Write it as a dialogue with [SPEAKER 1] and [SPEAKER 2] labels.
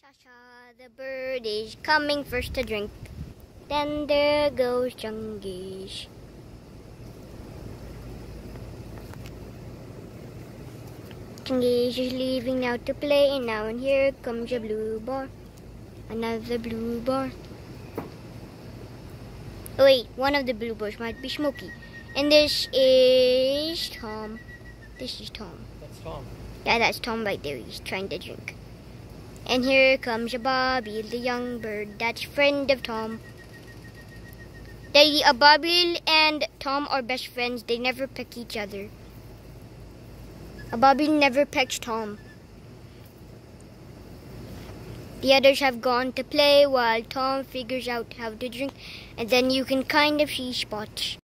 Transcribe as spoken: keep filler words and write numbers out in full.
[SPEAKER 1] Cha-cha, the bird is coming first to drink. Then there goes Chungish. Chungish is leaving now to play, and now and here comes a blue bar. Another blue bar. Oh wait, one of the blue bars might be Smokey. And this is Tom. This is Tom.
[SPEAKER 2] That's Tom.
[SPEAKER 1] Yeah, that's Tom right there. He's trying to drink. And here comes a Bobby, the young bird. That's friend of Tom. They, a Bobby and Tom are best friends. They never pick each other. A Bobby never pecks Tom. The others have gone to play while Tom figures out how to drink. And then you can kind of see spots.